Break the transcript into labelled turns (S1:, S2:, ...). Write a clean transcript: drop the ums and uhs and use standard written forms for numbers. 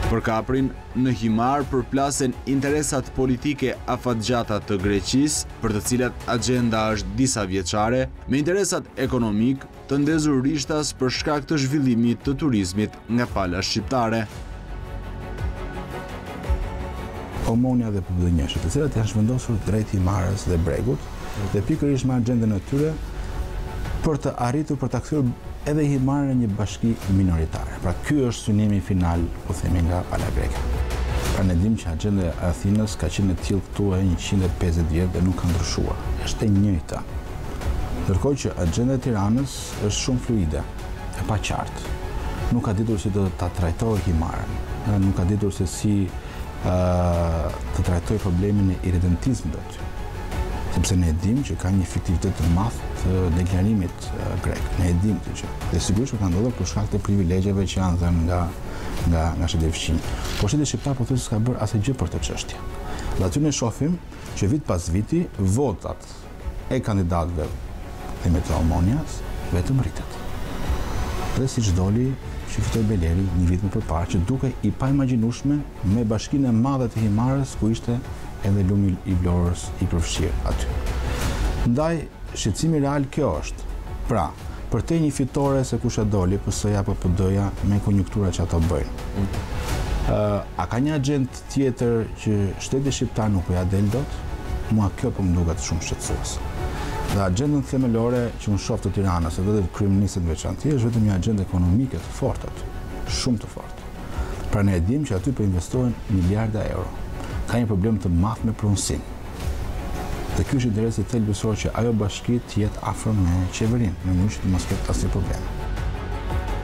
S1: Për kaprin, në himar përplasen interesat politike afatgjata të Greqisë, për të cilat agenda është disa vjeçare, me interesat ekonomik të ndezur rishtas për shkak të zhvillimit të turizmit nga pala shqiptare.
S2: Omonia dhe PBD-1, të cilat janë zhvendosur drejt himarës dhe bregut, dhe pikërisht me agendën e tyre për të arritur për ta kthyer edhe himarën në një bashki minoritare. Pra ky është synimi final, po themi, nga pala greke. Pra ne dimë që agenda e Athinës ka qenë e tillë këtu e 150 vjet dhe nuk ka ndryshuar. Është e njëjta. Ndërkohë që agenda e Tiranës është shumë fluide, e paqartë. Nuk ka ditur si do ta trajtojë himarën, nuk ka ditur se si të trajtojë problemin e irredentizmit aty. Sepse ne e dimë që ka një fiktivitet të madh të deklarimit grek. Ne e dimë këtë gjë. Dhe sigurisht ka ndodhur për shkak të privilegjeve që janë dhënë nga shteti fqinj. Po shteti shqiptar po thjesht s'ka bërë asgjë për këtë çështje. Dhe aty ne shohim që vit pas viti votat e kandidatëve të Metro Omonias vetëm rritet. Dhe siç doli që fitoi Beleri një vit më përpara, që duke i paimagjinueshme me bashkinë e madhe të himarës ku ishte edhe lumi i Vlorës i përfshirë aty. Ndaj, shqetësimi real kjo është. Pra, për te një fitore se kush e doli, PS-ja apo PD-ja me konjunktura që ato bëjnë. A ka një agent tjetër që shteti shqiptar nuk ja del dot? Mua kjo po më duket shumë shqetësuese. Dhe agendën themelore që unë shoh të Tiranës edhe të kryeministit veçantë është vetëm një agendë ekonomike të fortë aty, shumë të fortë. Pra ne e dimë që aty po investohen miliarda euro. Ka një problem të madh me pronësinë. Dhe ky është interesi thelbësor që ajo bashki të jetë afër me qeverinë, në mënyrë që të mos ketë asnjë problem.